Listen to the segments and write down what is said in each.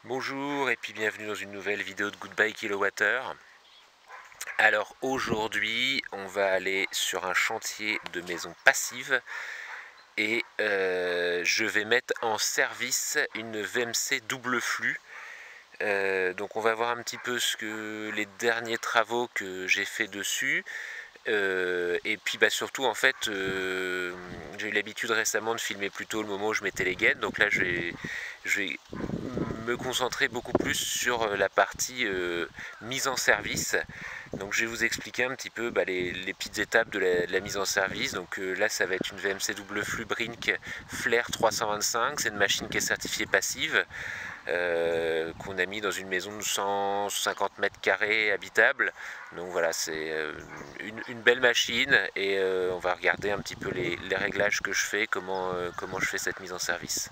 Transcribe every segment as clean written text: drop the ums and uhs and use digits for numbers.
Bonjour et puis bienvenue dans une nouvelle vidéo de Goodbye Kilowattheure. Alors aujourd'hui on va aller sur un chantier de maison passive et je vais mettre en service une VMC double flux. Donc on va voir un petit peu les derniers travaux que j'ai fait dessus. Et puis surtout en fait j'ai eu l'habitude récemment de filmer plutôt le moment où je mettais les gaines, donc là je vais me concentrer beaucoup plus sur la partie mise en service. Donc je vais vous expliquer un petit peu les petites étapes de la mise en service. Donc là ça va être une VMC double flux Brink Flair 325, c'est une machine qui est certifiée passive. Qu'on a mis dans une maison de 150 mètres carrés habitable. Donc voilà, c'est une belle machine et on va regarder un petit peu les réglages que je fais, comment je fais cette mise en service.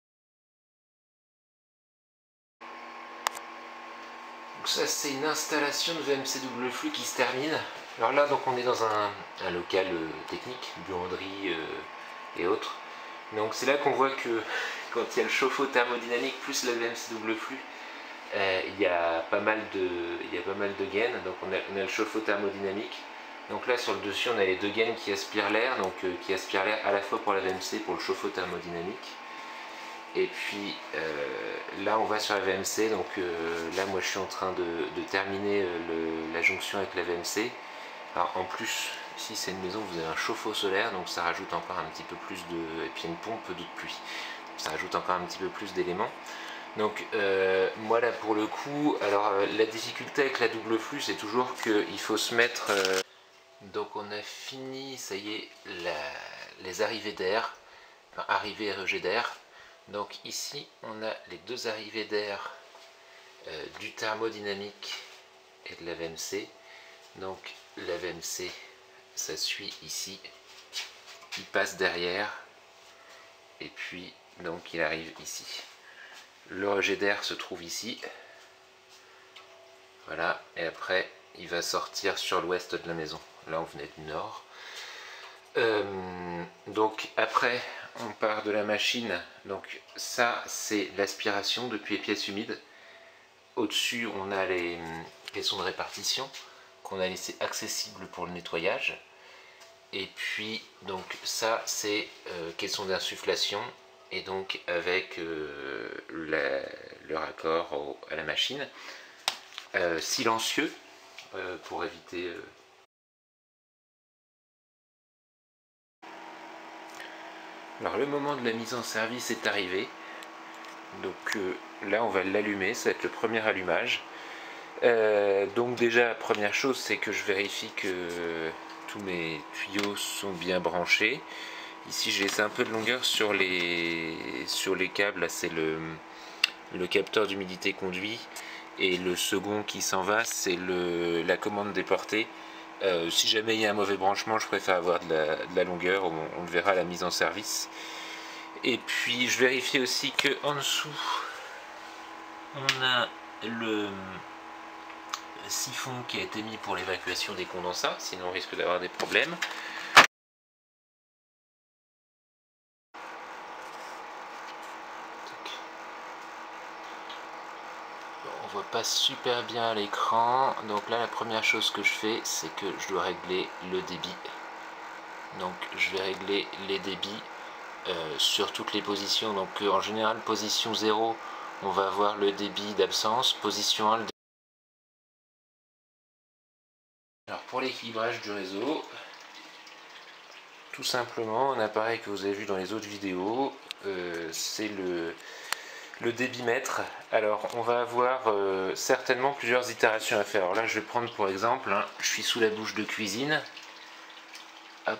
Donc ça c'est une installation de VMC double flux qui se termine. Alors là donc on est dans un local technique, buanderie et autres. Donc c'est là qu'on voit que quand il y a le chauffe-eau thermodynamique plus la VMC double flux, il y a pas mal de gaines. Donc on a le chauffe-eau thermodynamique. Donc là sur le dessus on a les deux gaines qui aspirent l'air, donc qui aspirent l'air à la fois pour la VMC, pour le chauffe-eau thermodynamique. Et puis là on va sur la VMC, donc là moi je suis en train de terminer la jonction avec la VMC. Alors en plus, ici c'est une maison où vous avez un chauffe-eau solaire, donc ça rajoute encore un petit peu plus de... et puis une pompe d'eau de pluie. Ça rajoute encore un petit peu plus d'éléments. Donc moi là pour le coup, alors la difficulté avec la double flux c'est toujours qu'il faut se mettre... Donc on a fini, ça y est, les arrivées d'air, enfin arrivée et rejet d'air. Donc ici on a les deux arrivées d'air du thermodynamique et de la VMC. Donc la VMC, ça suit ici, il passe derrière et puis donc il arrive ici. Le rejet d'air se trouve ici, voilà, et après il va sortir sur l'ouest de la maison. Là on venait du nord. Donc après on part de la machine, donc ça c'est l'aspiration depuis les pièces humides. Au-dessus on a les caissons de répartition qu'on a laissé accessibles pour le nettoyage. Et puis donc ça c'est caisson d'insufflation, et donc avec le raccord à la machine. Silencieux pour éviter... Alors le moment de la mise en service est arrivé. Donc là on va l'allumer, ça va être le premier allumage. Donc déjà première chose c'est que je vérifie que tous mes tuyaux sont bien branchés. Ici j'ai laissé un peu de longueur sur les câbles, là c'est le capteur d'humidité conduit, et le second qui s'en va c'est la commande déportée. Si jamais il y a un mauvais branchement, je préfère avoir de la longueur, on le verra à la mise en service. Et puis je vérifie aussi que en dessous on a le siphon qui a été mis pour l'évacuation des condensats, sinon on risque d'avoir des problèmes. On voit pas super bien à l'écran, donc là la première chose que je fais c'est que je dois régler le débit. Donc je vais régler les débits sur toutes les positions. Donc en général position 0 on va avoir le débit d'absence, position 1 le débit. Alors pour l'équilibrage du réseau, tout simplement un appareil que vous avez vu dans les autres vidéos, c'est le débitmètre. Alors on va avoir certainement plusieurs itérations à faire. Alors là je vais prendre pour exemple, je suis sous la bouche de cuisine. Hop.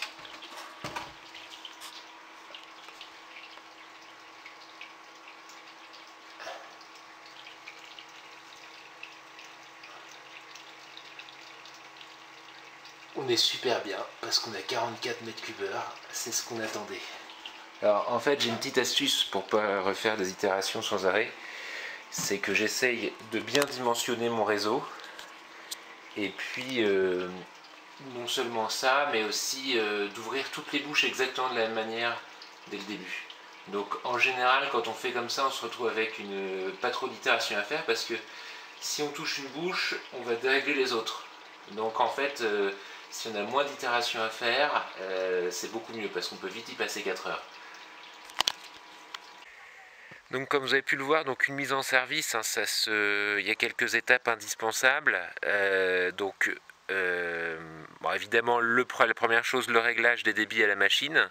On est super bien parce qu'on a 44 mètres cubes heure, c'est ce qu'on attendait. Alors en fait j'ai une petite astuce pour pas refaire des itérations sans arrêt, c'est que j'essaye de bien dimensionner mon réseau, et puis non seulement ça mais aussi d'ouvrir toutes les bouches exactement de la même manière dès le début. Donc en général, quand on fait comme ça, on se retrouve avec pas trop d'itérations à faire, parce que si on touche une bouche, on va dérégler les autres. Donc en fait, si on a moins d'itérations à faire, c'est beaucoup mieux, parce qu'on peut vite y passer 4 heures. Donc comme vous avez pu le voir, donc une mise en service, hein, il y a quelques étapes indispensables. Bon, évidemment, la première chose, le réglage des débits à la machine.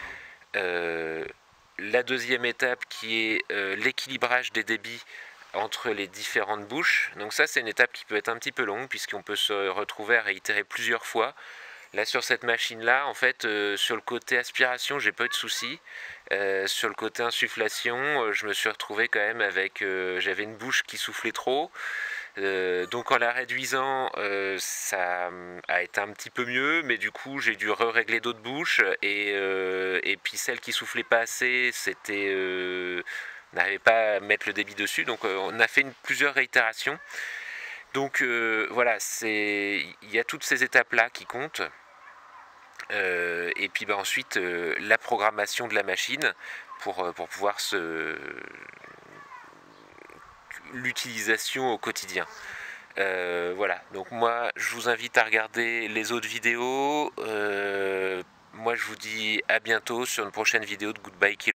La deuxième étape qui est l'équilibrage des débits entre les différentes bouches. Donc ça, c'est une étape qui peut être un petit peu longue, puisqu'on peut se retrouver à réitérer plusieurs fois. Là, sur cette machine-là, en fait, sur le côté aspiration, j'ai pas eu de soucis. Sur le côté insufflation, je me suis retrouvé quand même avec... j'avais une bouche qui soufflait trop. Donc en la réduisant, ça a été un petit peu mieux, mais du coup j'ai dû régler d'autres bouches, et puis celle qui soufflait pas assez, on n'arrivait pas à mettre le débit dessus, donc on a fait plusieurs réitérations. Donc voilà, il y a toutes ces étapes-là qui comptent. Et puis ensuite la programmation de la machine pour pouvoir l'utilisation au quotidien. Voilà, donc moi je vous invite à regarder les autres vidéos. Moi je vous dis à bientôt sur une prochaine vidéo de Goodbye Kilo.